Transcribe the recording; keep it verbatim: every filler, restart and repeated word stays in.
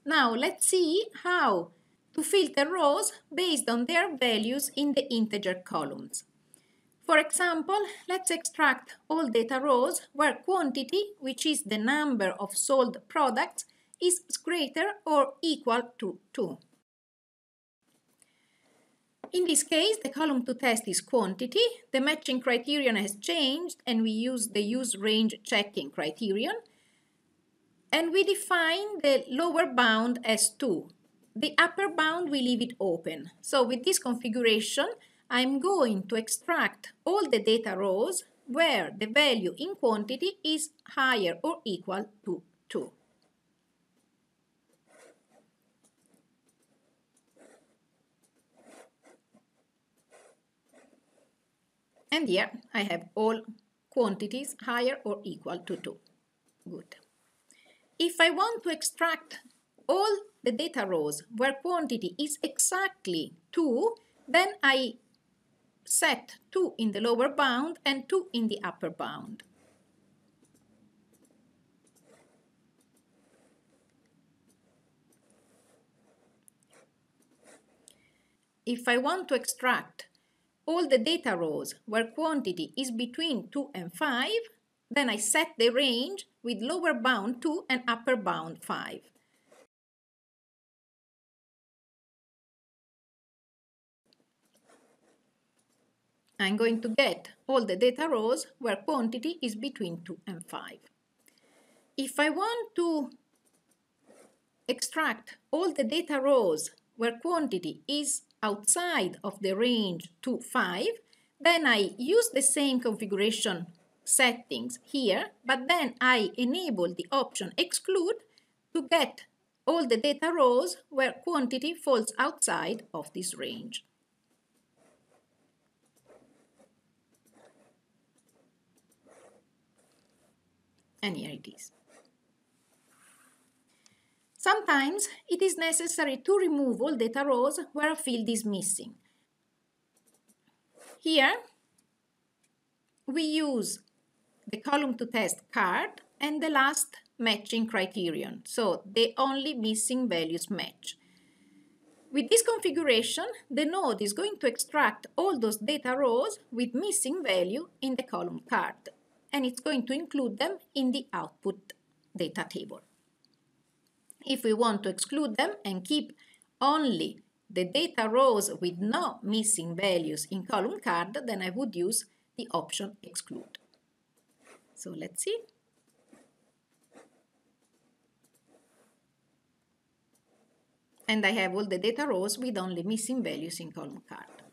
Now let's see how to filter rows based on their values in the integer columns. For example, let's extract all data rows where quantity, which is the number of sold products, is greater or equal to two. In this case, the column to test is quantity. The matching criterion has changed and we use the use range checking criterion. And we define the lower bound as two. The upper bound, we leave it open. So with this configuration, I'm going to extract all the data rows where the value in quantity is higher or equal to two. And here I have all quantities higher or equal to two. Good. If I want to extract all the data rows where quantity is exactly two, then I set two in the lower bound and two in the upper bound. If I want to extract all the data rows where quantity is between two and five, then I set the range with lower bound two and upper bound five. I'm going to get all the data rows where quantity is between two and five. If I want to extract all the data rows where quantity is outside of the range two, five, then I use the same configuration settings here, but then I enable the option exclude to get all the data rows where quantity falls outside of this range. And here it is. Sometimes it is necessary to remove all data rows where a field is missing. Here we use the column to test card and the last matching criterion, so the only missing values match. With this configuration, the node is going to extract all those data rows with missing value in the column card, and it's going to include them in the output data table. If we want to exclude them and keep only the data rows with no missing values in column card, then I would use the option exclude. So let's see. And I have all the data rows with only missing values in column card.